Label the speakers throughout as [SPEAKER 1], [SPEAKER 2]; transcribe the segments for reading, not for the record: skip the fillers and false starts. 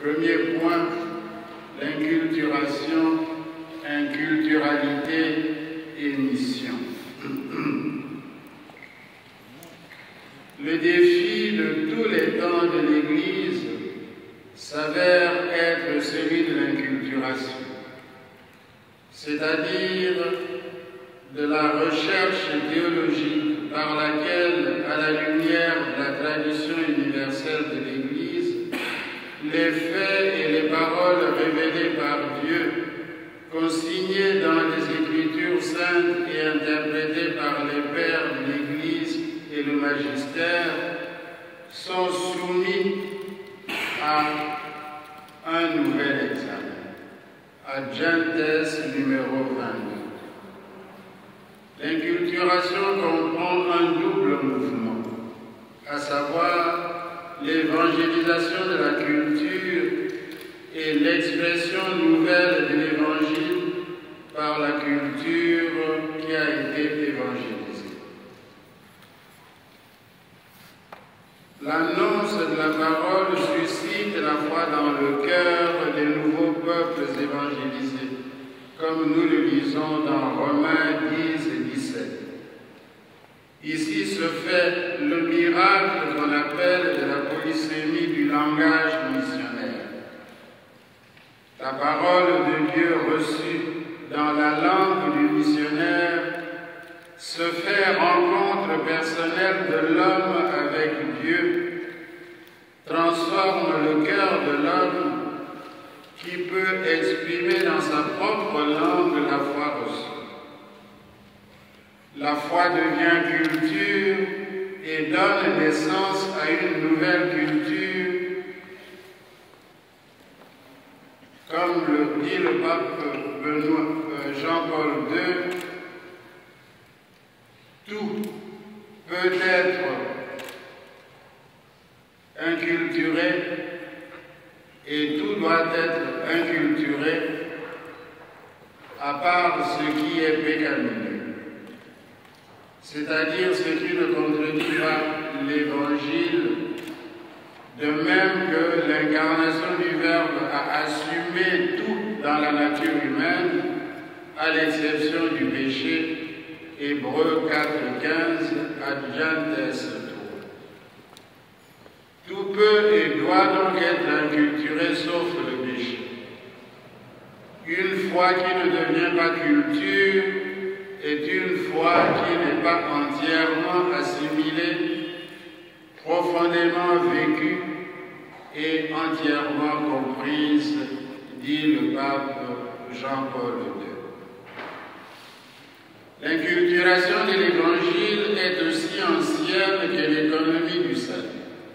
[SPEAKER 1] Premier point, l'inculturation, inculturalité et mission. Le défi de tous les temps de l'Église s'avère être celui de l'inculturation, c'est-à-dire de la recherche théologique par laquelle, à la lumière de la tradition universelle de l'Église, les faits et les paroles révélées par Dieu, consignés dans les Écritures saintes et interprétées par les pères de l'Église et le magistère, sont soumis à un nouvel examen, à Gentes numéro 22. L'inculturation comprend un double mouvement, à savoir l'évangélisation de la culture et l'expression nouvelle de l'Évangile par la culture qui a été évangélisée. L'annonce de la parole suscite la foi dans le cœur des nouveaux peuples évangélisés, comme nous le lisons dans Romains 10 et 17. Ici se fait le miracle qu'on appelle de la polysémie du langage missionnaire. La parole de Dieu reçue dans la langue du missionnaire se fait rencontre personnelle de l'homme avec Dieu, transforme le cœur de l'homme qui peut exprimer dans sa propre langue la foi reçue. La foi devient culture et donne naissance à une nouvelle culture, comme le dit le pape Jean-Paul II, tout peut être inculturé et tout doit être inculturé à part ce qui est pécamineux, c'est-à-dire ce qui ne contredit pas l'Évangile, de même que l'incarnation du Verbe a assumé tout dans la nature humaine, à l'exception du péché. Hébreux 4:15, ad Gentes 3. Tout peut et doit donc être inculturé sauf le péché. Une foi qui ne devient pas culture est une foi qui n'est pas entièrement assimilée, profondément vécue et entièrement comprise, dit le pape Jean-Paul II. L'inculturation de l'Évangile est aussi ancienne que l'économie du salut.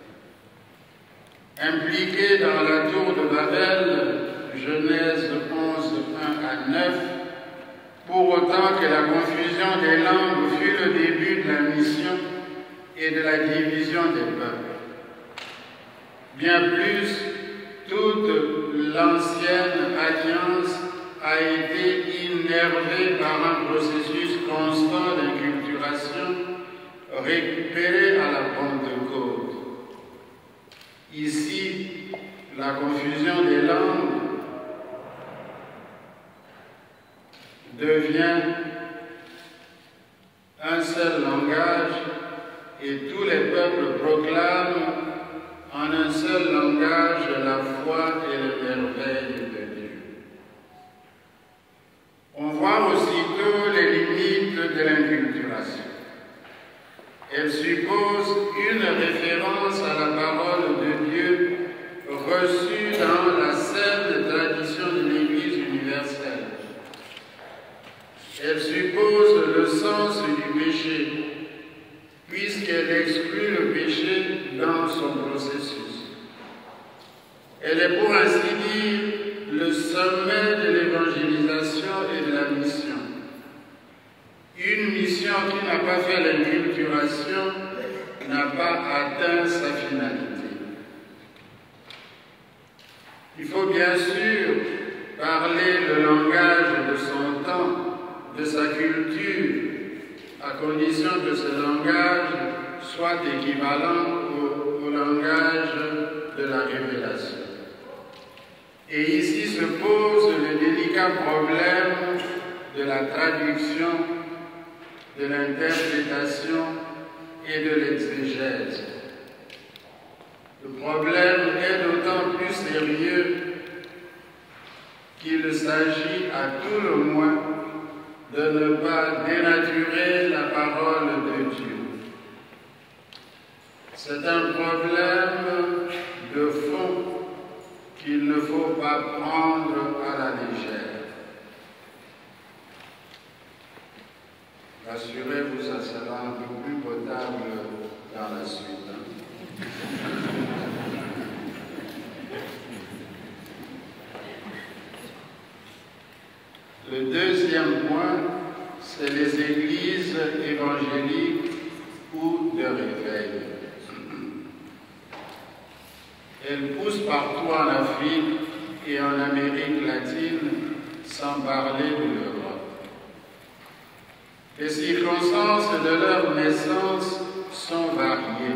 [SPEAKER 1] Impliquée dans la tour de Babel, Genèse 11, 1 à 9, pour autant que la confusion des langues fut le début de la mission et de la division des peuples. Bien plus, toute l'ancienne alliance a été innervée par un processus constant d'inculturation récupéré à la Pentecôte. Ici, la confusion des langues devient un seul langage et tous les peuples proclament en un seul langage la foi et les merveilles de Dieu. On voit aussitôt les limites de l'inculturation. Elle suppose une référence à la parole de Dieu reçue dans la saine tradition de l'Église universelle. Elle suppose le sens du péché, puisqu'elle exclut le péché dans son processus. Elle est pour ainsi dire le sommet de l'évangélisation et de la mission. Une mission qui n'a pas fait l'inculturation n'a pas atteint sa finalité. Il faut bien sûr parler le langage de son temps, de sa culture, à condition que ce langage soit équivalent au langage de la révélation. Et ici se pose le délicat problème de la traduction, de l'interprétation et de l'exégèse. Le problème est d'autant plus sérieux qu'il s'agit à tout le moins de ne pas dénaturer la parole de Dieu. C'est un problème de fond qu'il ne faut pas prendre à la légère. Rassurez-vous, ça sera un peu plus potable dans la suite. Le deuxième point, c'est les églises évangéliques ou de réveil. Elles poussent partout en Afrique et en Amérique latine, sans parler de l'Europe. Les circonstances de leur naissance sont variées,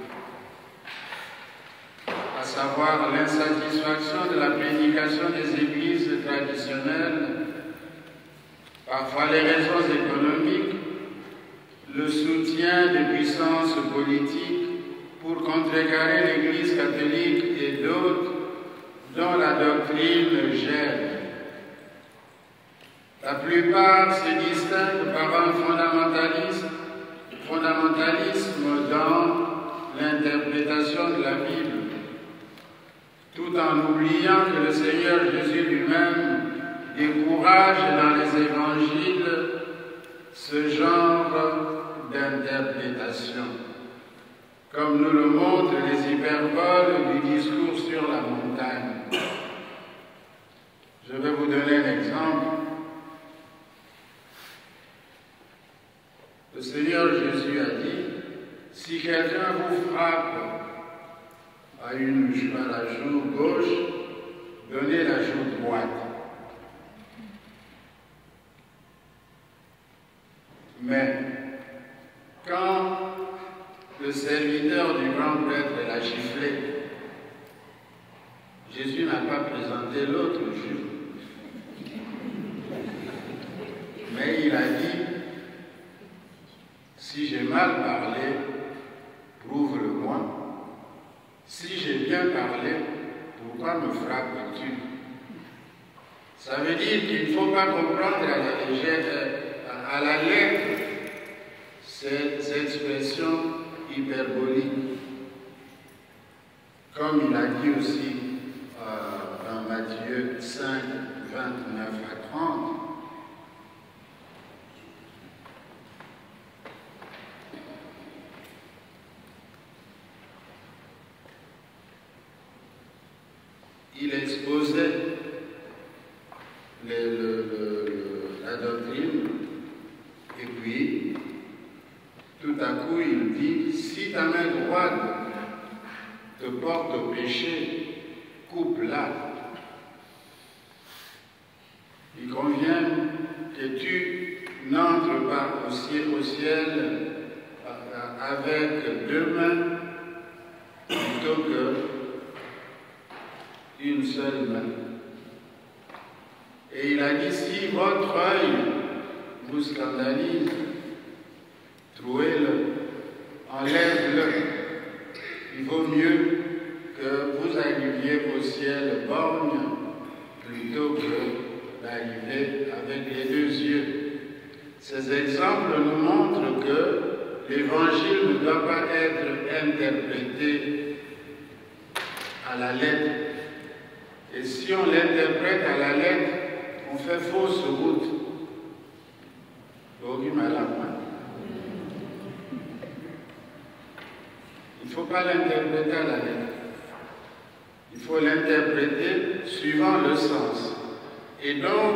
[SPEAKER 1] à savoir l'insatisfaction de la prédication des églises traditionnelles, parfois les raisons économiques, le soutien des puissances politiques pour contrecarrer l'Église catholique et d'autres dont la doctrine gêne. La plupart se distinguent par un fondamentalisme dans l'interprétation de la Bible, tout en oubliant que le Seigneur Jésus lui-même décourage dans les évangiles ce genre d'interprétation, comme nous le montrent les hyperboles du discours sur la montagne. Je vais vous donner un exemple. Le Seigneur Jésus a dit, si quelqu'un vous frappe à la joue gauche, donnez la joue droite. Mais quand le serviteur du grand prêtre l'a giflé, Jésus n'a pas présenté l'autre joue. Mais il a dit, si j'ai mal parlé, prouve-le-moi. Si j'ai bien parlé, pourquoi me frappes-tu? Ça veut dire qu'il ne faut pas comprendre à la lettre cette expression hyperbolique. Comme il a dit aussi dans Matthieu 5, 29 à 30, il exposait la doctrine, et puis tout à coup il dit, si ta main droite te porte au péché, coupe-la. Il convient que tu n'entres pas au ciel avec deux mains plutôt qu'une seule main. Et il a dit, si votre œil vous scandalise, trouez-le, enlève-le. Il vaut mieux que vous arriviez au ciel borgne plutôt que d'arriver avec les deux yeux. Ces exemples nous montrent que l'Évangile ne doit pas être interprété à la lettre. Et si on l'interprète à la lettre, on fait fausse route. Il ne faut pas l'interpréter à la lettre. Il faut l'interpréter suivant le sens. Et donc,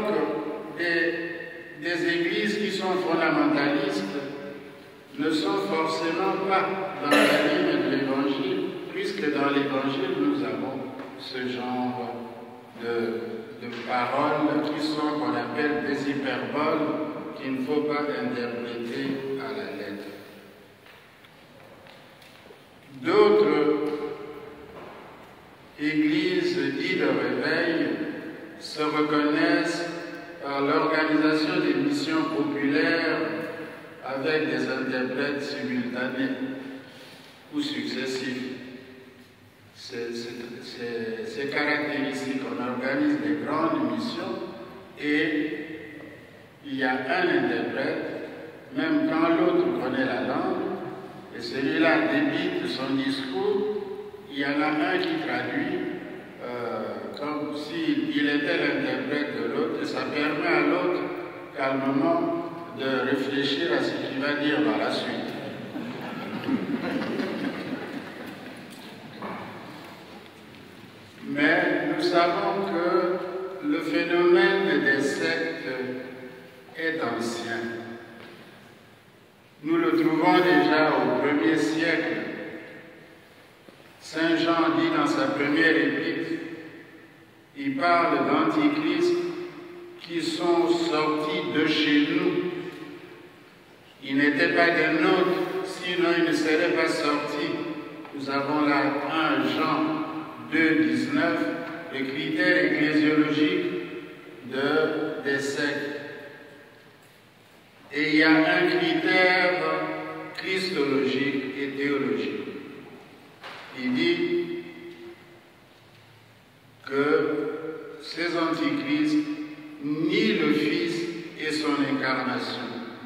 [SPEAKER 1] des églises qui sont fondamentalistes ne sont forcément pas dans la ligne de l'Évangile, puisque dans l'Évangile, nous avons ce genre de paroles qui sont, qu'on appelle des hyperboles, qu'il ne faut pas interpréter à la lettre. D'autres églises dites de réveil se reconnaissent par l'organisation des missions populaires avec des interprètes simultanés ou successifs. C'est caractéristique. On organise des grandes missions et il y a un interprète, même quand l'autre connaît la langue, et celui-là débite son discours, il y en a un qui traduit comme s'il était l'interprète de l'autre, et ça permet à l'autre calmement de réfléchir à ce qu'il va dire par la suite. Mais nous savons que le phénomène des sectes est ancien. Nous le trouvons déjà au 1er siècle. Saint Jean dit dans sa première épître, il parle d'antichrists qui sont sortis de chez nous. Ils n'étaient pas des nôtres, sinon ils ne seraient pas sortis. Nous avons là 1 Jean 2, 19, le critère ecclésiologique des sectes. Et il y a un critère christologique et théologique. Il dit que ces antichrists nient le Fils et son incarnation.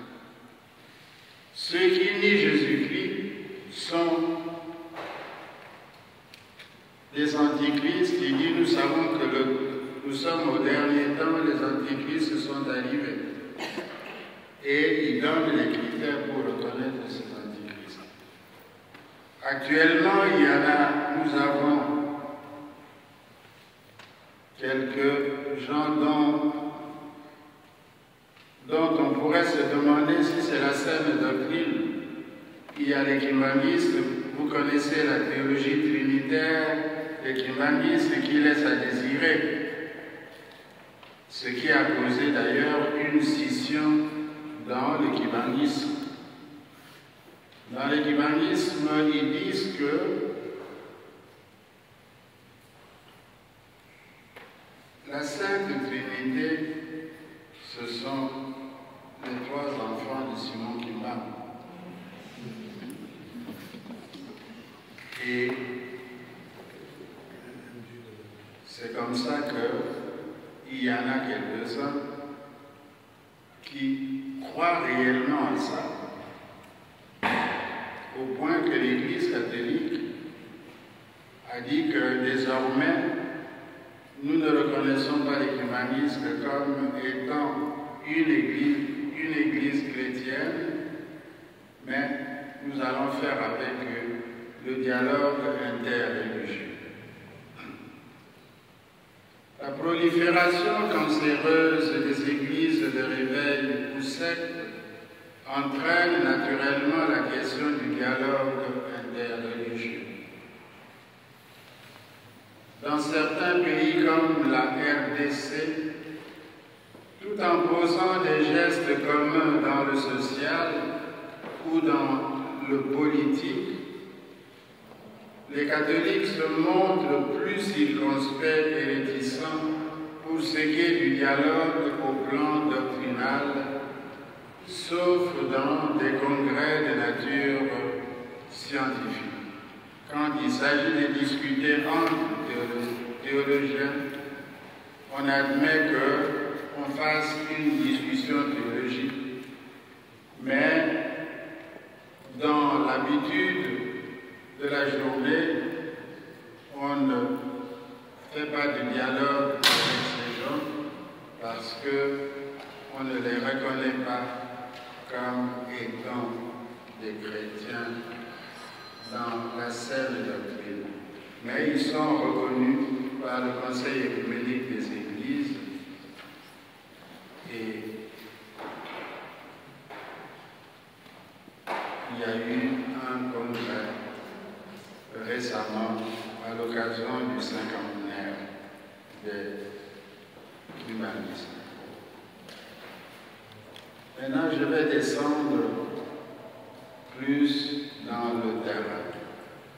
[SPEAKER 1] Ceux qui nient Jésus-Christ sont des antichrists. Il dit, nous savons que nous sommes au dernier temps, les antichrists sont arrivés. Et il donne les critères pour reconnaître ces antichrists. Actuellement, nous avons quelques gens dont on pourrait se demander si c'est la saine doctrine. Il y a l'écuménisme, vous connaissez la théologie trinitaire, l'écuménisme qui laisse à désirer, ce qui a causé d'ailleurs une scission dans l'écuménisme. Dans l'écuménisme, ils disent que la Sainte Trinité, ce sont les 3 enfants de Simon Kimba. Et c'est comme ça qu'il y en a quelques-uns qui croient réellement à ça, au point que l'Église catholique a dit que désormais, nous ne reconnaissons pas l'écuménisme comme étant une église chrétienne, mais nous allons faire avec le dialogue interreligieux. La prolifération cancéreuse des églises de réveil ou sectes entraîne naturellement la question du dialogue interreligieux. Dans certains pays comme la RDC, tout en posant des gestes communs dans le social ou dans le politique, les catholiques se montrent plus circonspects et réticents pour ce qui est du dialogue au plan doctrinal, sauf dans des congrès de nature scientifique. Quand il s'agit de discuter entre théologiens, on admet qu'on fasse une discussion théologique. Mais dans l'habitude de la journée, on ne fait pas de dialogue avec ces gens parce qu'on ne les reconnaît pas comme étant des chrétiens dans la saine doctrine. Mais ils sont reconnus par le Conseil œcuménique des Églises et il y a eu un congrès récemment à l'occasion du 50aire de l'humanisme. Maintenant, je vais descendre plus dans le terrain.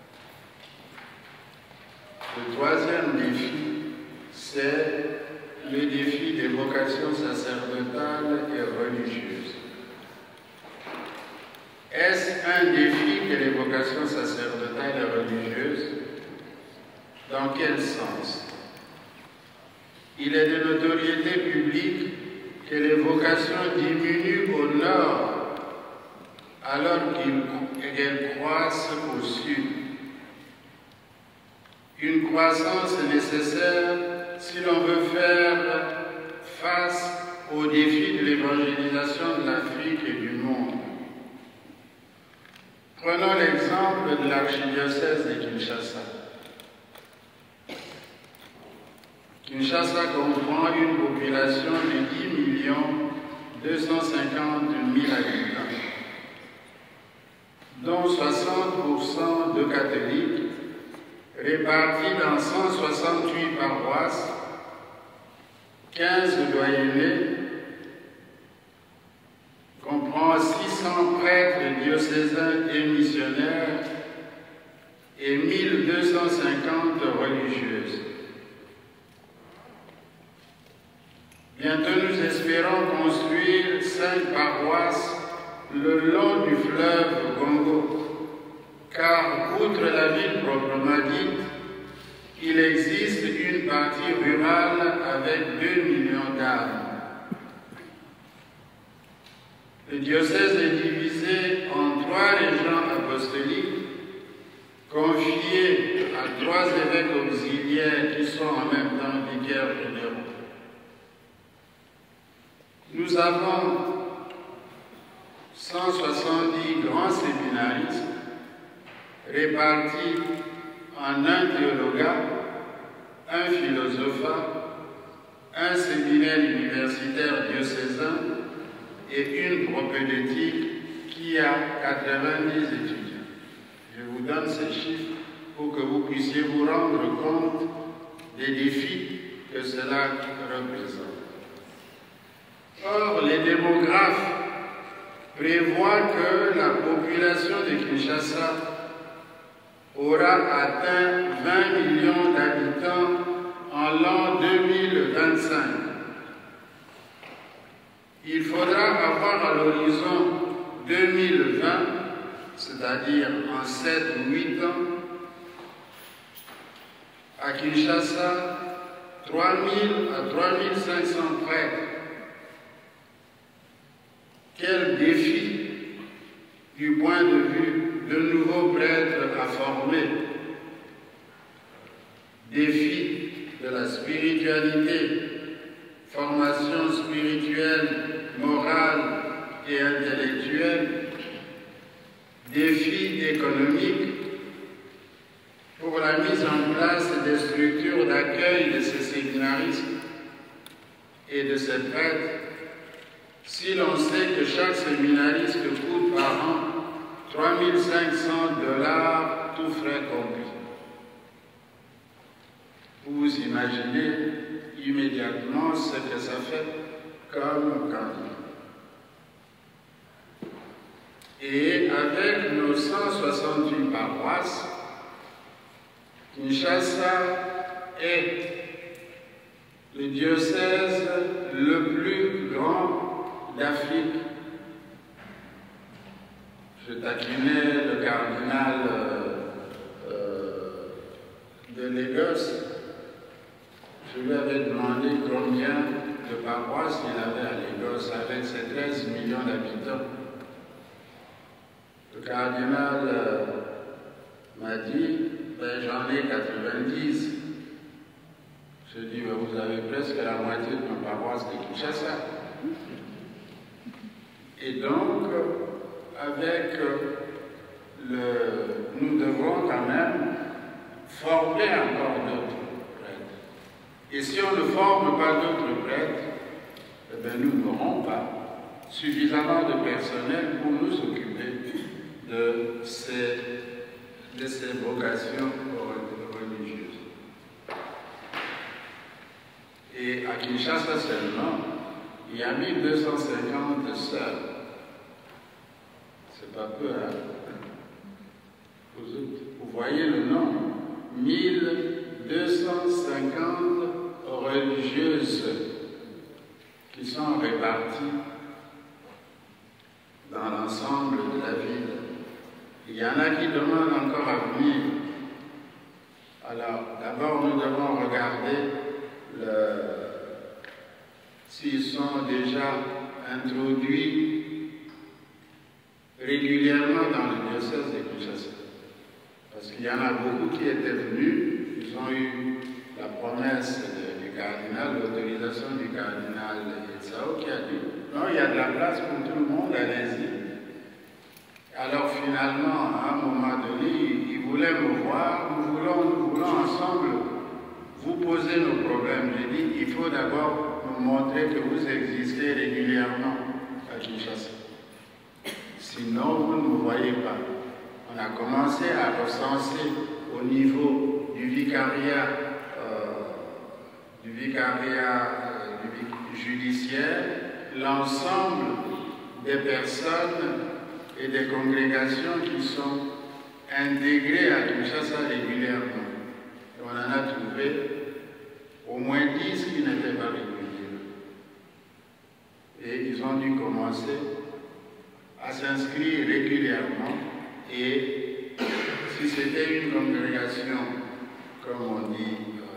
[SPEAKER 1] Le troisième défi, c'est le défi des vocations sacerdotales et religieuses. Est-ce un défi que les vocations sacerdotales et religieuses? Dans quel sens? Il est de notoriété publique que les vocations diminuent au nord alors qu'elles croissent au sud. Une croissance est nécessaire si l'on veut faire face aux défis de l'évangélisation de l'Afrique et du monde. Prenons l'exemple de l'archidiocèse de Kinshasa. Kinshasa comprend une population de 10 250 000 habitants, dont 60% de catholiques, répartis dans 168 paroisses, 15 doyennés, comprend 600 prêtres diocésains et missionnaires et 1250 religieuses. Bientôt, nous espérons construire 5 paroisses le long du fleuve Congo, car outre la ville proprement dite, il existe une partie rurale avec 2 millions d'âmes. Le diocèse est divisé en 3 régions apostoliques, confiées à 3 évêques auxiliaires qui sont en même temps vicaires généraux. Nous avons 170 grands séminaristes répartis en un théologat, un philosophat, un séminaire universitaire diocésain et une propédeutique qui a 90 étudiants. Je vous donne ces chiffres pour que vous puissiez vous rendre compte des défis que cela représente. Or, les démographes prévoient que la population de Kinshasa aura atteint 20 millions d'habitants en l'an 2025. Il faudra avoir à l'horizon 2020, c'est-à-dire en 7 ou 8 ans, à Kinshasa, 3 000 à 3 500 prêtres. Quel défi du point de vue de nouveaux prêtres à former, défi de la spiritualité, formation spirituelle, morale et intellectuelle, défi économique pour la mise en place des structures d'accueil de ces séminaristes et de ces prêtres. Si l'on sait que chaque séminariste coûte par an 3 500 $, tout frais compris. Vous imaginez immédiatement ce que ça fait comme candidat. Et avec nos 168 paroisses, Kinshasa est le diocèse le plus grand d'Afrique. Je taquinais le cardinal de Lagos. Je lui avais demandé combien de paroisses il avait à Lagos avec ses 13 millions d'habitants. Le cardinal m'a dit, ben, j'en ai 90. Je dis, ben, vous avez presque la moitié de ma paroisse de Kinshasa. Et donc, avec nous devons quand même former encore d'autres prêtres. Et si on ne forme pas d'autres prêtres, eh bien, nous n'aurons pas suffisamment de personnel pour nous occuper de ces vocations religieuses. Et à Kinshasa seulement, il y a 1250 sœurs. C'est pas peu, hein? Vous voyez le nombre, 1250 religieuses. religieuses qui sont réparties dans l'ensemble de la ville. Il y en a qui demandent encore à venir. Alors, d'abord, nous devons regarder s'ils sont déjà introduits régulièrement dans le diocèse de Kinshasa. Parce qu'il y en a beaucoup qui étaient venus, ils ont eu la promesse du cardinal, l'autorisation du cardinal Etsao qui a dit « Non, il y a de la place pour tout le monde, allez-y ». Alors finalement, à un moment donné, ils voulaient me voir, nous voulons ensemble vous poser nos problèmes. J'ai dit, il faut d'abord nous montrer que vous existez régulièrement à Kinshasa. Sinon, vous ne nous voyez pas. On a commencé à recenser au niveau du vicariat judiciaire l'ensemble des personnes et des congrégations qui sont intégrées à Kinshasa régulièrement. Et on en a trouvé au moins 10 qui n'étaient pas réguliers. Et ils ont dû commencer à s'inscrire régulièrement. Et si c'était une congrégation, comme on dit,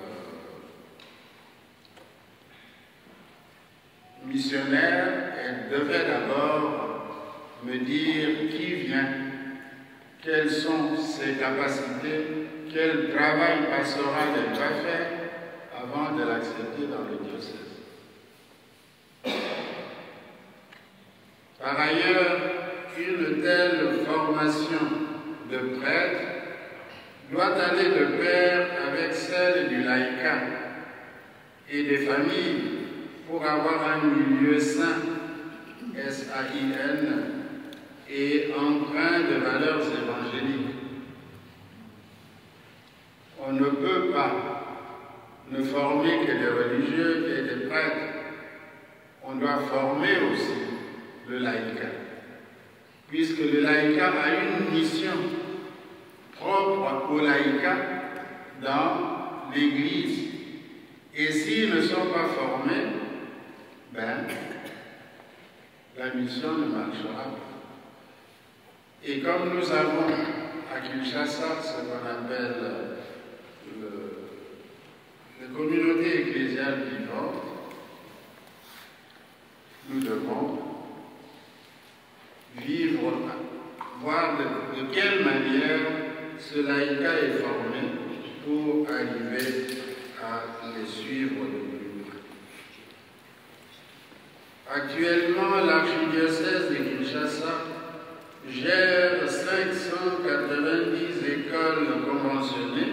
[SPEAKER 1] missionnaire, elle devait d'abord me dire qui vient, quelles sont ses capacités, quel travail pastoral elle va faire avant de l'accepter dans le diocèse. Par ailleurs, une telle formation de prêtre doit aller de pair avec celle du laïcat et des familles pour avoir un milieu sain, S-A-I-N, et empreint de valeurs évangéliques. On ne peut pas ne former que des religieux et des prêtres. On doit former aussi le laïcat, puisque le laïcat a une mission propre au laïcat dans l'Église. Et s'ils ne sont pas formés, la mission ne marchera pas. Et comme nous avons à Kinshasa ce qu'on appelle les communautés ecclésiales vivantes, nous devons vivre, voir de quelle manière ce laïcat est formé pour arriver à les suivre de plus près. Actuellement, l'archidiocèse de Kinshasa gère 590 écoles conventionnées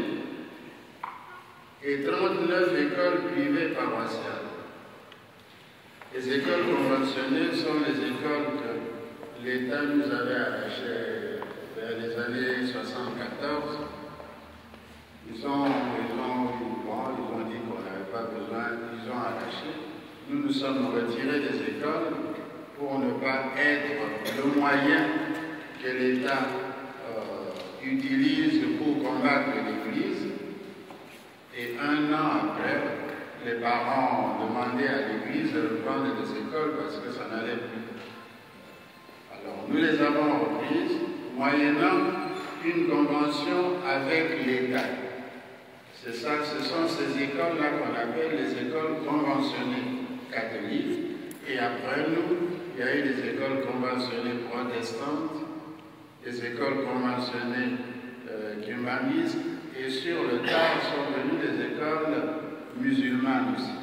[SPEAKER 1] et 39 écoles privées paroissiales. Les écoles conventionnées sont les écoles que l'État nous avait arrachées vers les années 74. Ils ont dit qu'on n'avait pas besoin, ils ont arraché. Nous nous sommes retirés des écoles pour ne pas être le moyen que l'État utilise pour combattre l'Église. Et un an après, les parents ont demandé à l'Église de reprendre les écoles parce que ça n'allait plus. Alors nous les avons reprises, moyennant une convention avec l'État. C'est ça, ce sont ces écoles-là qu'on appelle les écoles conventionnées catholiques. Et après nous, il y a eu des écoles conventionnées protestantes, des écoles conventionnées humanistes, et sur le tard sont venues des écoles musulmanes aussi.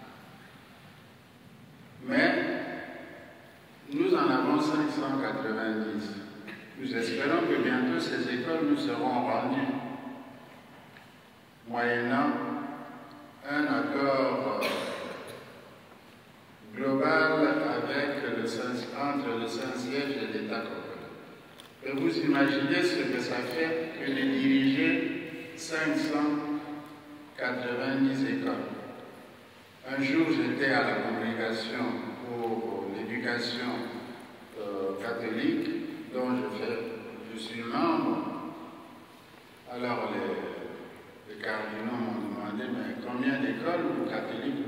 [SPEAKER 1] Mais nous en avons 590. Nous espérons que bientôt ces écoles nous seront rendues, moyennant un accord global avec entre le Saint-Siège et l'État congolais. Et vous imaginez ce que ça fait que de diriger 590 écoles. Un jour, j'étais à la congrégation pour l'éducation catholique, dont je suis membre. Alors, les cardinaux m'ont demandé, mais combien d'écoles pour catholiques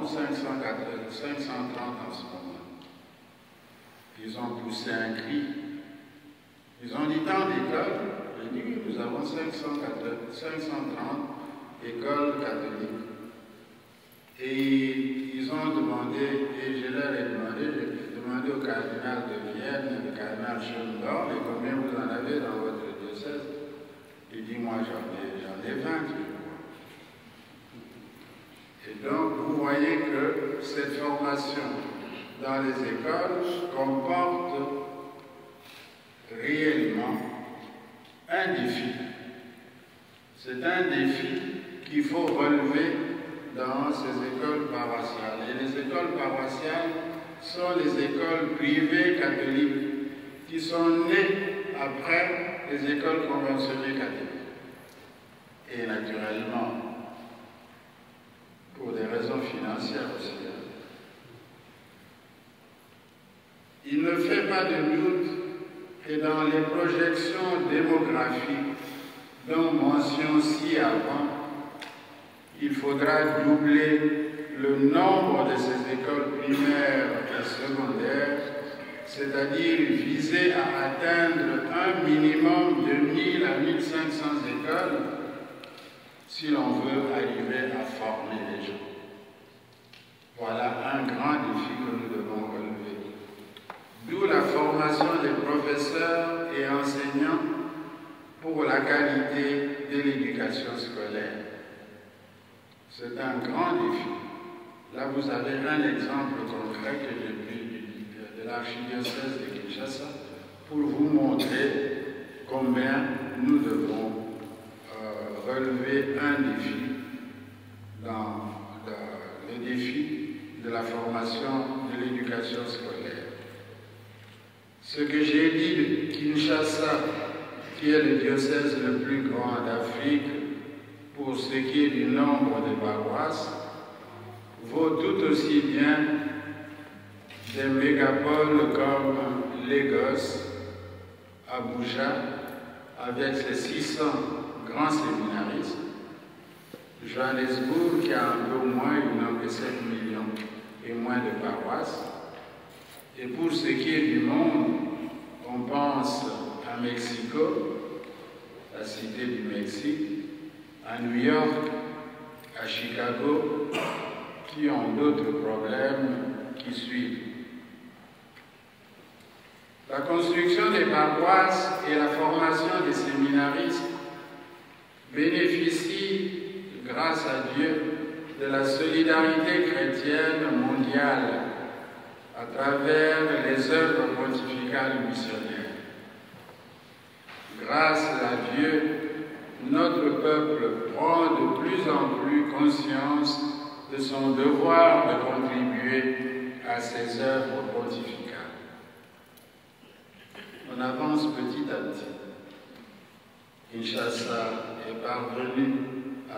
[SPEAKER 1] 530 en ce moment. Ils ont poussé un cri. Ils ont dit tant d'écoles. J'ai dit oui, nous avons 530 écoles catholiques. Et ils ont demandé, et je leur ai demandé, j'ai demandé au cardinal de Vienne, le cardinal Schönborn, et combien vous en avez dans votre diocèse? Il dit, moi j'en ai 20, je crois. Et donc, vous voyez que cette formation dans les écoles comporte réellement un défi. C'est un défi qu'il faut relever dans ces écoles paroissiales. Et les écoles paroissiales sont les écoles privées catholiques qui sont nées après les écoles conventionnées catholiques. Et naturellement, pour des raisons financières aussi. Il ne fait pas de doute que dans les projections démographiques dont mention ci-avant, il faudra doubler le nombre de ces écoles primaires et secondaires, c'est-à-dire viser à atteindre un minimum de 1000 à 1500 écoles si l'on veut arriver à former les gens. Voilà un grand défi que nous devons relever. D'où la formation des professeurs et enseignants pour la qualité de l'éducation scolaire. C'est un grand défi. Là, vous avez un exemple concret que j'ai pris de l'archidiocèse de Kinshasa pour vous montrer combien nous devons relever un défi dans le défi de la formation de l'éducation scolaire. Ce que j'ai dit de Kinshasa, qui est le diocèse le plus grand d'Afrique, pour ce qui est du nombre de paroisses, vaut tout aussi bien des mégapoles comme Lagos, Abuja, avec ses 600 grands séminaristes, Johannesburg qui a un peu moins, il n'a que 7 millions et moins de paroisses. Et pour ce qui est du monde, on pense à Mexico, la cité du Mexique, à New York, à Chicago, qui ont d'autres problèmes qui suivent. La construction des paroisses et la formation des séminaristes bénéficient, grâce à Dieu, de la solidarité chrétienne mondiale à travers les œuvres pontificales missionnaires. Grâce à Dieu, notre peuple prend de plus en plus conscience de son devoir de contribuer à ces œuvres pontificales. On avance petit à petit. Kinshasa est parvenu à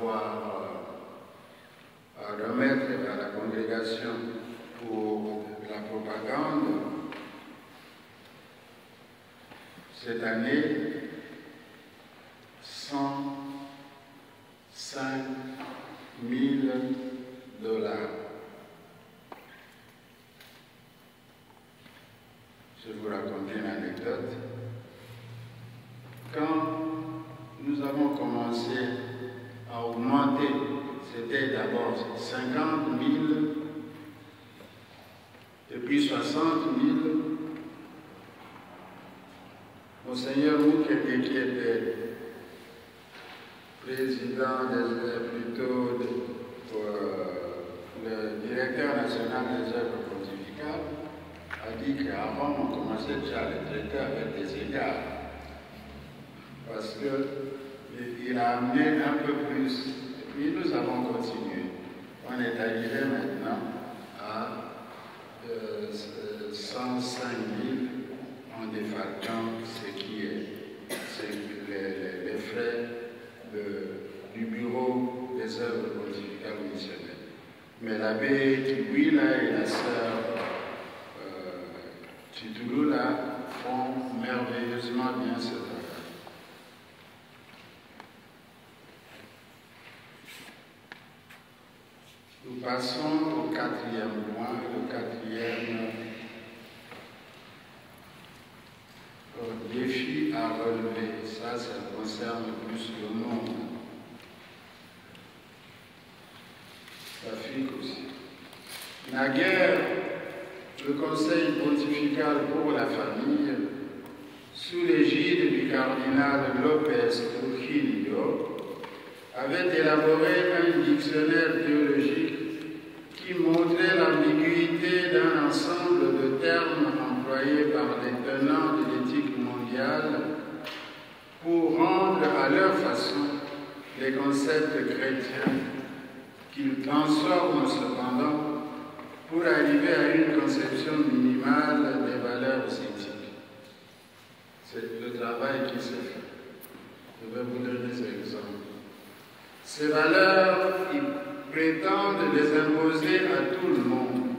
[SPEAKER 1] remettre à la congrégation pour la propagande cette année 105 000 $. Je vais vous raconter une anecdote. Quand nous avons commencé à augmenter, c'était d'abord 50 000, et puis 60 000. Monseigneur Moukete, qui était président le directeur national des œuvres pontificales, a dit qu'avant on commençait déjà à les traiter avec des égards. Parce qu'il a amené un peu plus. Et puis nous avons continué. On est arrivé maintenant à 105 000 en défalquant ce qui est les frais du bureau des œuvres pontificales missionnaires. Mais l'abbé Kiwila et la sœur Chitulula font merveilleusement bien ce travail. Nous passons au quatrième point, le quatrième défi à relever. Ça concerne plus le monde. L'Afrique aussi. Naguère, le Conseil pontifical pour la famille, sous l'égide du cardinal Lopez Trujillo, avait élaboré un dictionnaire théologique qui montrait l'ambiguïté d'un ensemble de termes employés par les tenants de l'éthique mondiale pour rendre à leur façon les concepts chrétiens qu'ils transforment cependant pour arriver à une conception minimale des valeurs éthiques. C'est le travail qui se fait. Je vais vous donner des exemples. Ces valeurs, ils prétendent les imposer à tout le monde.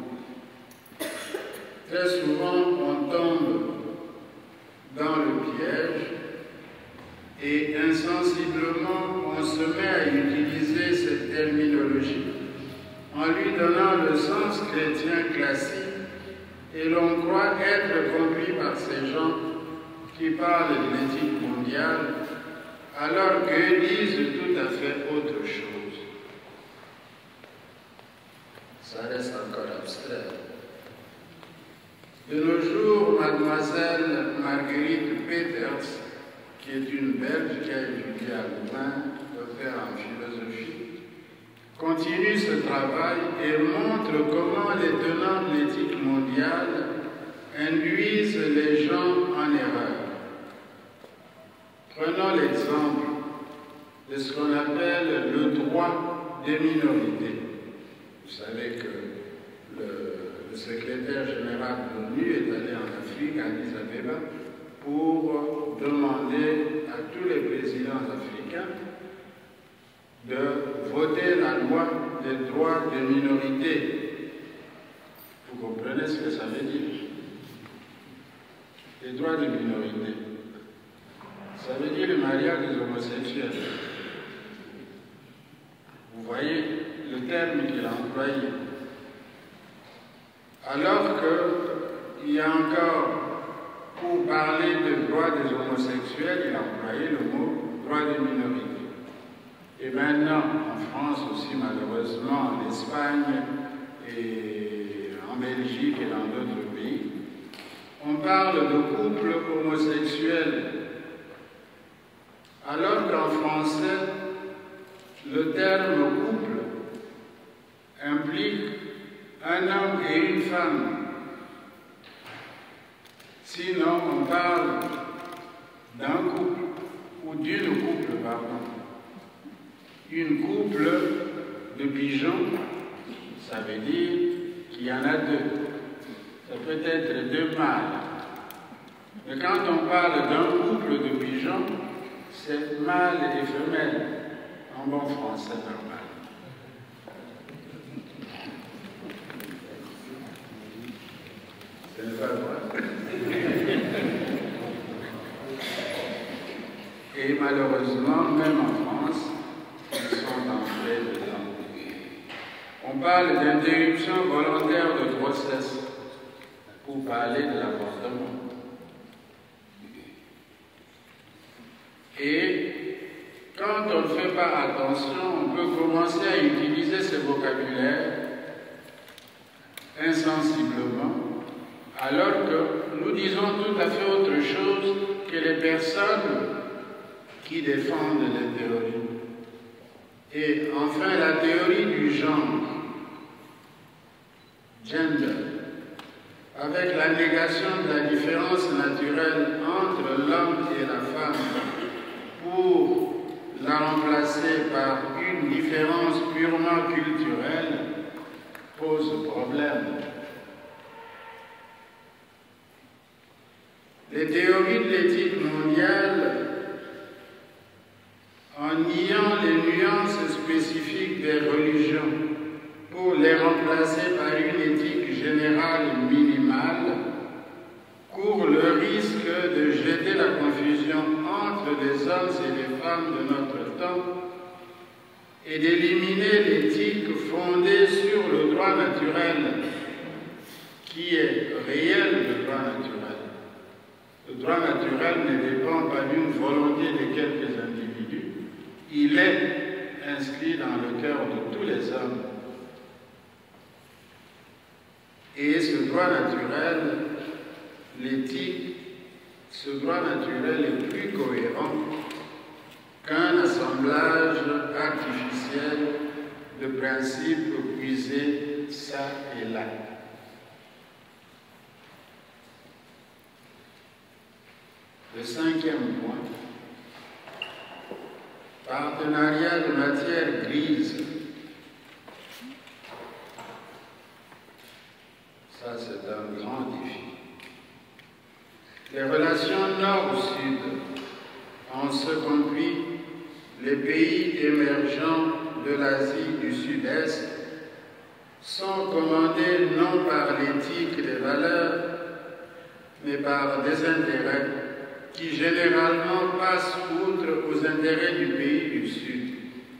[SPEAKER 1] Très souvent, on tombe dans le piège et insensiblement, on se met à utiliser cette terminologie en lui donnant le sens chrétien classique et l'on croit être compris par ces gens qui parlent de l'éthique mondiale alors qu'eux disent tout à fait autre chose. Ça reste encore abstrait. De nos jours, mademoiselle Marguerite Peters, qui est une Belge qui a étudié à Louvain, docteur en philosophie, continue ce travail et montre comment les tenants de l'éthique mondiale induisent les gens en erreur. Prenons l'exemple de ce qu'on appelle le droit des minorités. Vous savez que le secrétaire général de l'ONU est allé en Afrique, à Addis Abeba, pour demander à tous les présidents africains de voter la loi des droits des minorités. Vous comprenez ce que ça veut dire? Les droits des minorités. Ça veut dire le mariage des homosexuels. Vous voyez le terme qu'il a employé. Alors qu'il y a encore, pour parler des droits des homosexuels, il a employé le mot droit des minorités. Et maintenant, en France aussi, malheureusement, en Espagne et en Belgique et dans d'autres pays, on parle de couple homosexuel. Alors qu'en français, le terme couple implique un homme et une femme. Sinon, on parle d'un couple ou d'une couple, pardon. Une couple de pigeons, ça veut dire qu'il y en a deux. Ça peut être deux mâles. Mais quand on parle d'un couple de pigeons, c'est mâle et femelle, en bon français normal. Ce n'est pas vrai. Et malheureusement, même en France, ils sont entrés dedans. On parle d'interruption volontaire de grossesse pour parler de l'avortement. Et quand on ne fait pas attention, on peut commencer à utiliser ce vocabulaire insensiblement, alors que nous disons tout à fait autre chose que les personnes qui défendent les théories. Et enfin, la théorie du genre, gender, avec la négation de la différence naturelle entre l'homme et la femme, pour la remplacer par une différence purement culturelle, pose problème. Les théories de l'éthique mondiale, en niant les nuances spécifiques des religions pour les remplacer par une éthique générale minimale, court le risque de jeter la confusion entre les hommes et les femmes de notre temps et d'éliminer l'éthique fondée sur le droit naturel, qui est réel le droit naturel. Le droit naturel ne dépend pas d'une volonté de quelques individus, il est inscrit dans le cœur de tous les hommes. Et ce droit naturel, l'éthique, ce droit naturel est plus cohérent qu'un assemblage artificiel de principes puisés ça et là. Le cinquième point, partenariat de matière grise. Ça, c'est un grand défi. Les relations nord-sud, en ce compris les pays émergents de l'Asie du Sud-Est, sont commandés non par l'éthique des valeurs, mais par des intérêts qui généralement passent outre aux intérêts du pays du Sud.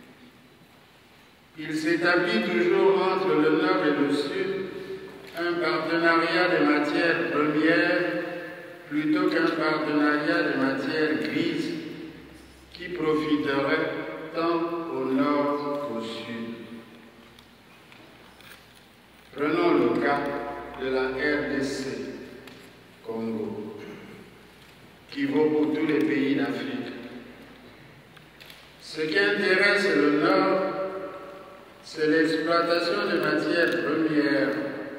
[SPEAKER 1] Il s'établit toujours entre le Nord et le Sud un partenariat des matières premières plutôt qu'un partenariat des matières grises qui profiterait tant au Nord qu'au Sud. Prenons le cas de la RDC, Congo, qui vaut pour tous les pays d'Afrique. Ce qui intéresse le Nord, c'est l'exploitation des matières premières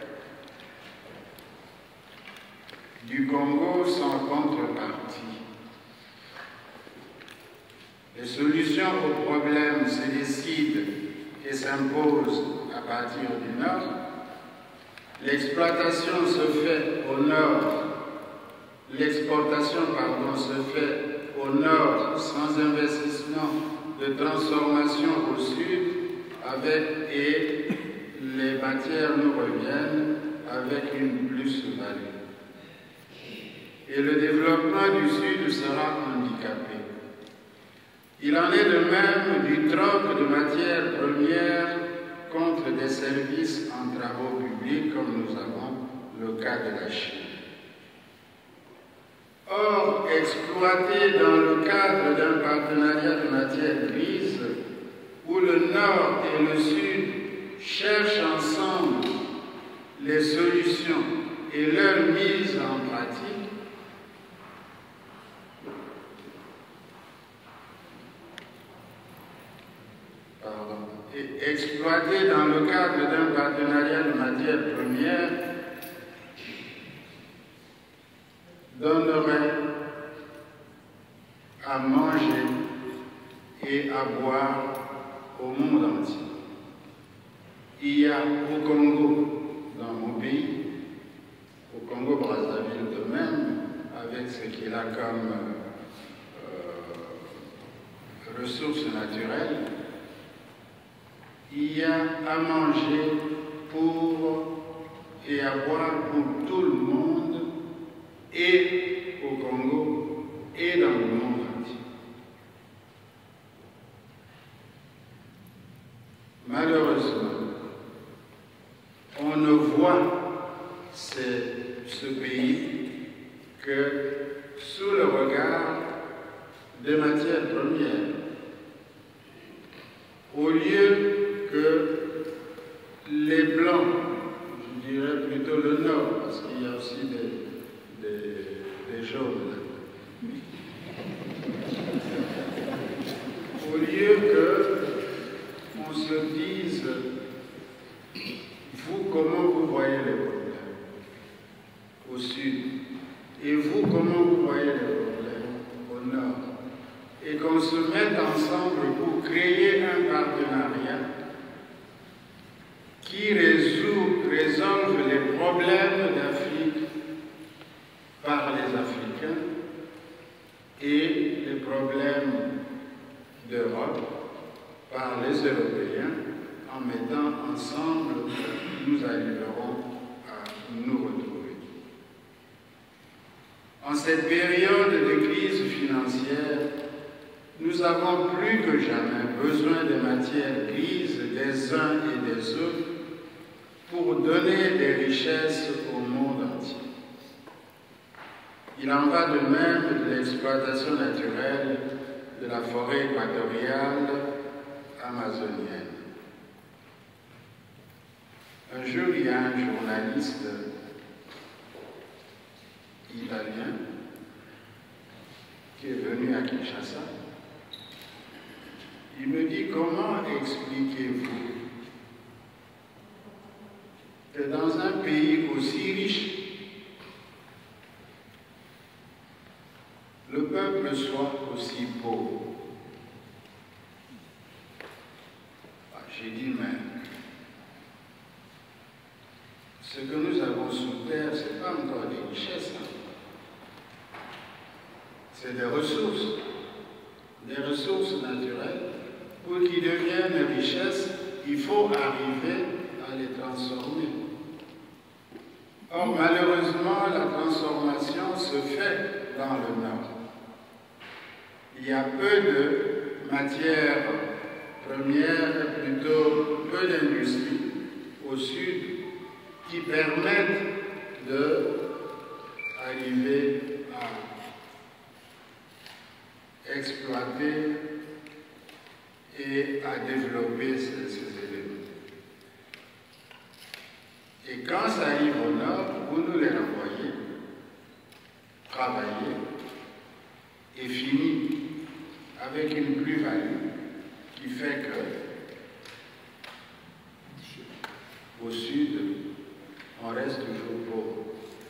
[SPEAKER 1] du Congo sans contrepartie. Les solutions aux problèmes se décident et s'imposent à partir du Nord. L'exploitation se fait au Nord. L'exportation, se fait au Nord sans investissement de transformation au Sud et les matières nous reviennent avec une plus-value. Et le développement du Sud sera handicapé. Il en est de même du troc de matières premières contre des services en travaux publics comme nous avons le cas de la Chine. Or, exploité dans le cadre d'un partenariat de matières grises, où le Nord et le Sud cherchent ensemble les solutions et leur mise en pratique, et exploité dans le cadre d'un partenariat de matières premières, donnerait à manger et à boire au monde entier. Il y a au Congo, dans mon pays, au Congo-Brazzaville de même, avec ce qu'il a comme ressources naturelles, il y a à manger et à boire pour tout le monde, et au Congo, et dans le monde entier. Malheureusement, on ne voit ce pays que sous le regard des matières premières, au lieu que les Blancs, je dirais plutôt le Nord, parce qu'il y a aussi des jaunes là. Au lieu qu'on se dise, vous, comment vous voyez les problèmes au Sud, et vous, comment vous voyez les problèmes au Nord, et qu'on se mette ensemble pour créer un partenariat qui résolve les problèmes d'Afrique par les Africains et les problèmes d'Europe par les Européens. En mettant ensemble, nous arriverons à nous retrouver. En cette période de crise financière, nous avons plus que jamais besoin des matières grises des uns et des autres pour donner des richesses au monde entier. Il en va de même de l'exploitation naturelle de la forêt équatoriale amazonienne. Un jour, il y a un journaliste italien qui est venu à Kinshasa. Il me dit: comment expliquez-vous que dans un pays aussi riche, le peuple soit aussi pauvre? J'ai dit: mais ce que nous avons sous terre, ce n'est pas encore des richesses, hein. C'est des ressources naturelles. Pour qu'ils deviennent richesses, il faut arriver à les transformer. Or, malheureusement, la transformation se fait dans le Nord. Il y a peu de matières premières, plutôt peu d'industries au Sud qui permettent d'arriver à exploiter et à développer ces éléments. Et quand ça arrive au Nord, vous nous les renvoyez, travailler, et finit avec une plus-value qui fait que au Sud, on reste toujours pauvre.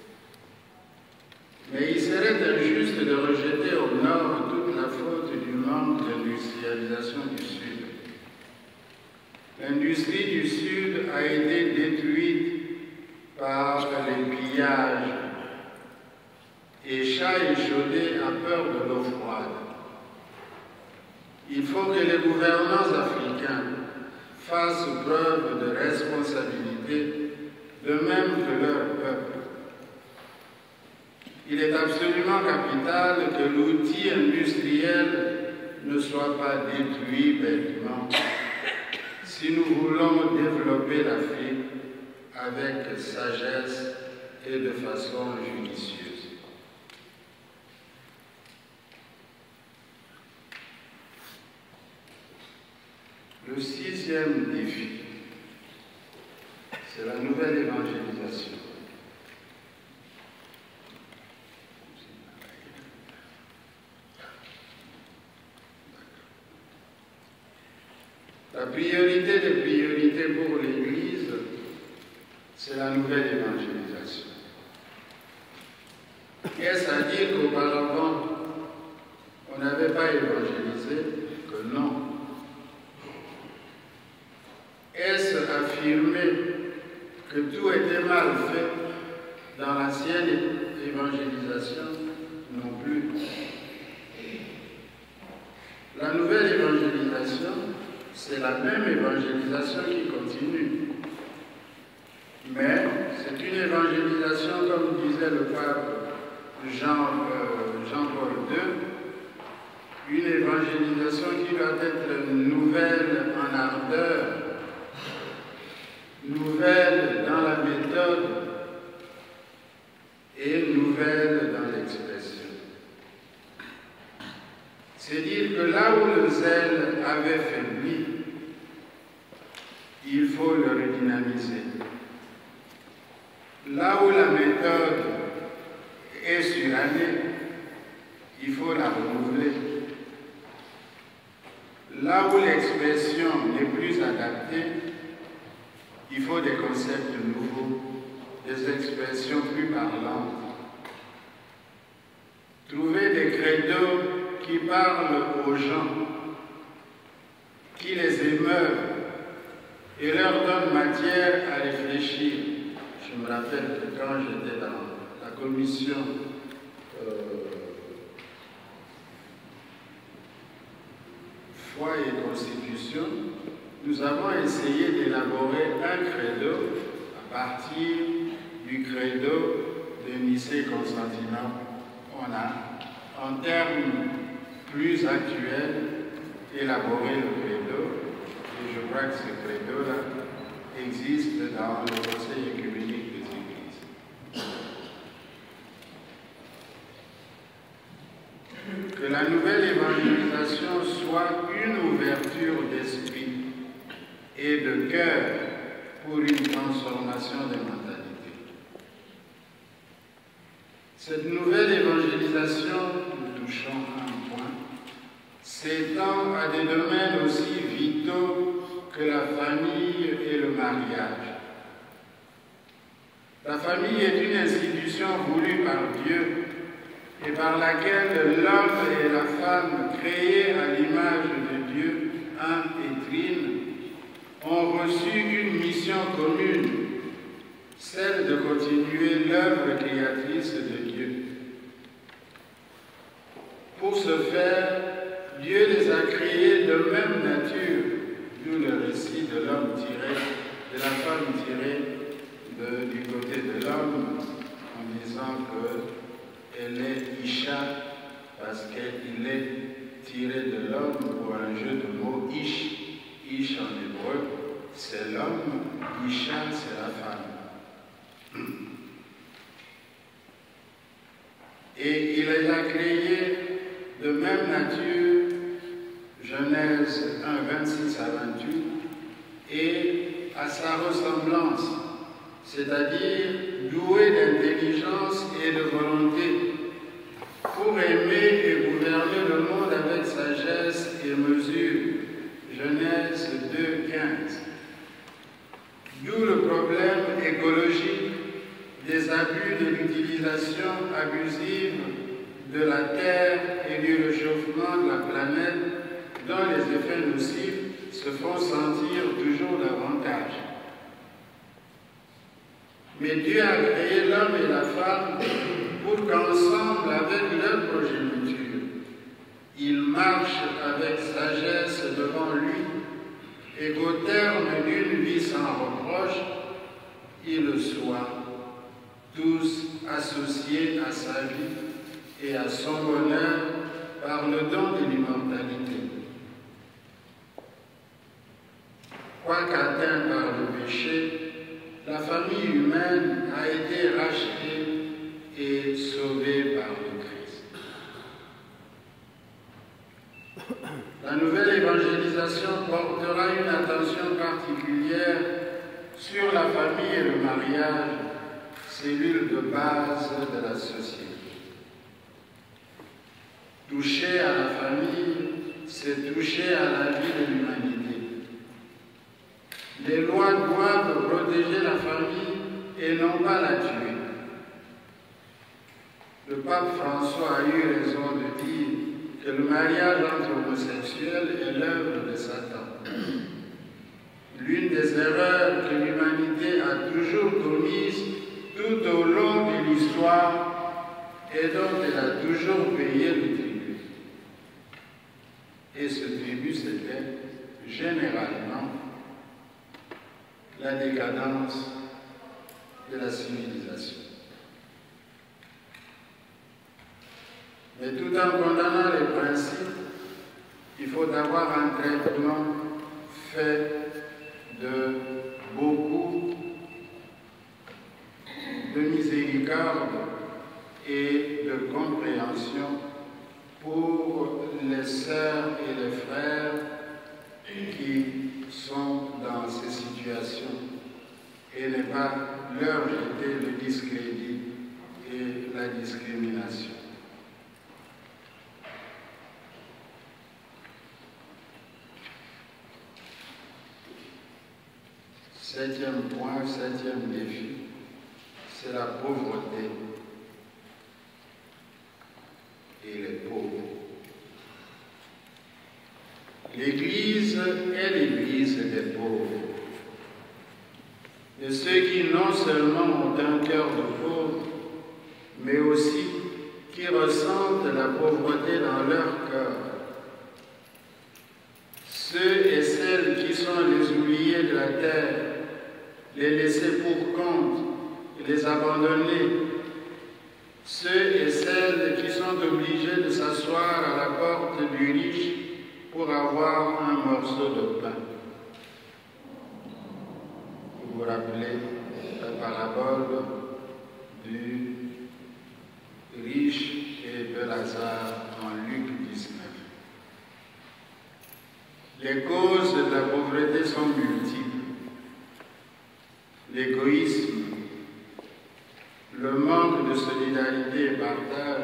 [SPEAKER 1] Mais il serait injuste de rejeter au Nord toute la faute du manque d'industrialisation du Sud. L'industrie du Sud a été détruite par les pillages et chat échaudé a peur de l'eau froide. Il faut que les gouvernants africains fassent preuve de responsabilité, de même que leur peuple. Il est absolument capital que l'outil industriel ne soit pas détruit bêtement si nous voulons développer l'Afrique avec sagesse et de façon judicieuse. Le 6e défi, c'est la nouvelle évangélisation. La priorité des priorités pour l'Église, c'est la nouvelle évangélisation. Est-ce à dire qu'auparavant, on n'avait pas évangélisé? Que non. Est-ce affirmer que tout était mal fait dans l'ancienne évangélisation? Non plus. La nouvelle évangélisation, c'est la même évangélisation qui continue. Mais c'est une évangélisation, comme disait le pape Jean-Paul II, une évangélisation qui doit être nouvelle en ardeur, nouvelle dans la méthode et nouvelle dans l'expression. C'est dire que là où le zèle avait faibli, il faut le redynamiser. Là où la méthode est surannée, il faut la renouveler. Là où l'expression n'est plus adaptée, il faut des concepts nouveaux, des expressions plus parlantes. Trouver des credos qui parlent aux gens, qui les émeuvent et leur donnent matière à réfléchir. Je me rappelle que quand j'étais dans la commission foi et constitution, nous avons essayé d'élaborer un credo à partir du credo de Nicée-Constantinople. On a, en termes plus actuel, élaborer le credo. Et je crois que ce credo-là existe dans le Conseil œcuménique des Églises. Que la nouvelle évangélisation soit une ouverture d'esprit et de cœur pour une transformation des mentalités. Cette nouvelle évangélisation, nous touchons un point, s'étend à des domaines aussi vitaux que la famille et le mariage. La famille est une institution voulue par Dieu et par laquelle l'homme et la femme, créés à l'image de Dieu, un et trine, ont reçu une mission commune, celle de continuer l'œuvre créatrice de Dieu. Pour ce faire, Dieu les a créés de même nature, d'où le récit de l'homme tiré, de la femme tirée du côté de l'homme, en disant qu'elle est Isha, parce qu'il est tiré de l'homme pour un jeu de mots Ish. Ish en hébreu, c'est l'homme, Isha, c'est la femme. Et il les a créés de même nature, Genèse 1, 26 à 28, et à sa ressemblance, c'est-à-dire doués d'intelligence et de volonté, pour aimer et gouverner le monde avec sagesse et mesure. Genèse 2, 15. D'où le problème écologique des abus de l'utilisation abusive de la Terre et du réchauffement de la planète, dont les effets nocifs se font sentir toujours davantage. Mais Dieu a créé l'homme et la femme pour qu'ensemble, avec leur progéniture, ils marchent avec sagesse devant lui et qu'au terme d'une vie sans reproche, ils soient tous associés à sa vie et à son bonheur par le don de l'immortalité. Quoique atteinte par le péché, la famille humaine a été rachetée et sauvée par le Christ. La nouvelle évangélisation portera une attention particulière sur la famille et le mariage, cellule de base de la société. Toucher à la famille, c'est toucher à la vie de l'humanité. Les lois doivent protéger la famille et non pas la tuer. Le pape François a eu raison de dire que le mariage entre homosexuels est l'œuvre de Satan. L'une des erreurs que l'humanité a toujours commises tout au long de l'histoire et dont elle a toujours payé le tribut. Et ce tribut, c'était généralement la décadence de la civilisation. Mais tout en condamnant les principes, il faut avoir un traitement fait de beaucoup de miséricorde et de compréhension pour les sœurs et les frères qui sont dans ces situations et ne pas leur jeter le discrédit et la discrimination. Septième point, septième défi, c'est la pauvreté et les pauvres. L'Église est l'Église des pauvres, de ceux qui non seulement ont un cœur de pauvre, mais aussi qui ressentent la pauvreté dans leur cœur. Ceux et celles qui sont les oubliés de la terre, les laissés pour compte, les abandonnés, ceux et celles qui sont obligés de s'asseoir à la porte du riche pour avoir un morceau de pain. Vous vous rappelez la parabole du riche et de Lazare en Luc 19. Les causes de la pauvreté sont multiples. L'égoïsme, le manque de solidarité et partage,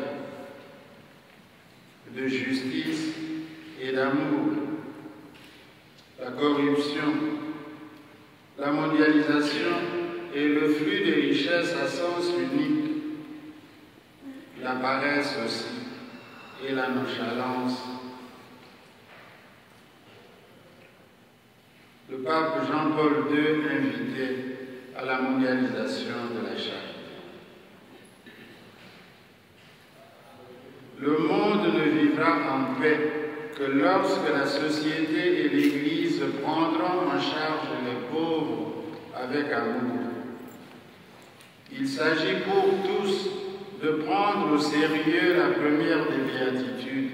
[SPEAKER 1] de justice et d'amour, la corruption, la mondialisation et le flux des richesses à sens unique, la paresse aussi et la nonchalance. Le pape Jean-Paul II invitait à la mondialisation de la charité. Le monde ne vivra en paix que lorsque la société et l'Église prendront en charge les pauvres avec amour. Il s'agit pour tous de prendre au sérieux la première des béatitudes.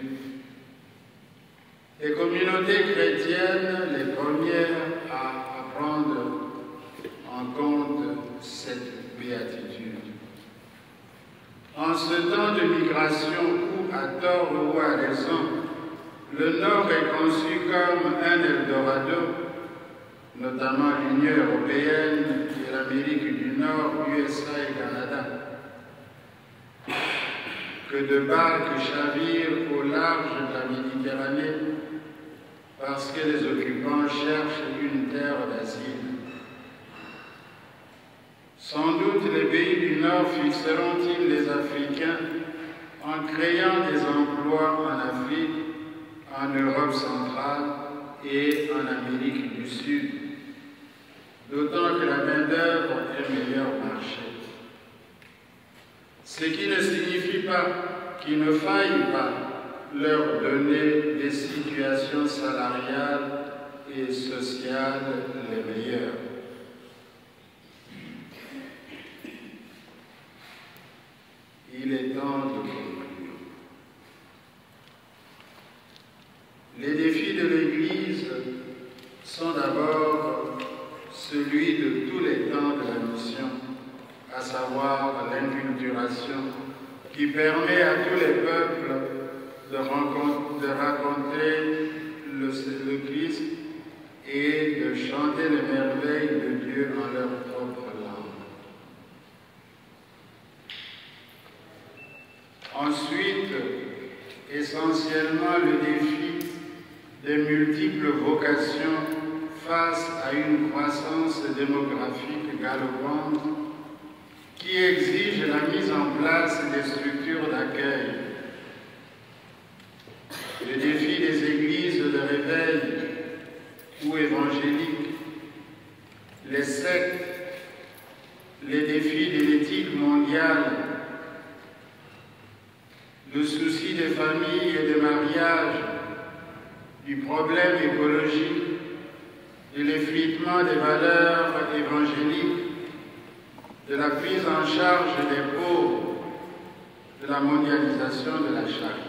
[SPEAKER 1] Les communautés chrétiennes, les premières à prendre en compte cette béatitude. En ce temps de migration où, à tort ou à raison, le Nord est conçu comme un Eldorado, notamment l'Union européenne et l'Amérique du Nord, USA et Canada, que de barques chavirent au large de la Méditerranée parce que les occupants cherchent une terre d'asile. Sans doute les pays du Nord fixeront-ils les Africains en créant des emplois en Afrique, en Europe centrale et en Amérique du Sud, d'autant que la main-d'œuvre est meilleur marché. Ce qui ne signifie pas qu'il ne faille pas leur donner des situations salariales et sociales les meilleures. Il est temps de conclure. Les défis de l'Église sont d'abord celui de tous les temps de la mission, à savoir l'inculturation, qui permet à tous les peuples de raconter le Christ et de chanter les merveilles de Dieu en leur propre langue. Ensuite, essentiellement le défi des multiples vocations face à une croissance démographique galopante qui exige la mise en place des structures d'accueil. Le défi des églises de réveil ou évangéliques, les sectes, les défis de l'éthique mondiale, le souci des familles et des mariages, du problème écologique, de l'effritement des valeurs évangéliques, de la prise en charge des pauvres, de la mondialisation de la charité.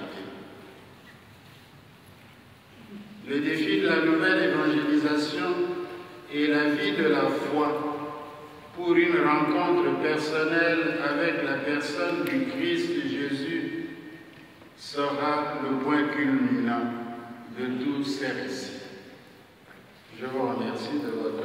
[SPEAKER 1] Le défi de la nouvelle évangélisation et la vie de la foi pour une rencontre personnelle avec la personne du Christ Jésus sera le point culminant de tous ces récits. Je vous remercie de votre